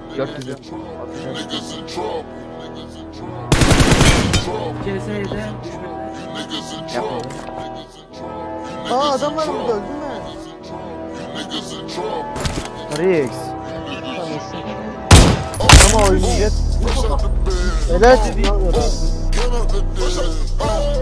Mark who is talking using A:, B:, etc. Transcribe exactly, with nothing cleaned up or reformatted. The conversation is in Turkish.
A: dört yüz.
B: C S'ye de
A: Yapmadım.
C: Aa adam var burada, öldü mü?
A: Rex.
C: Ama oynayacak. Helal.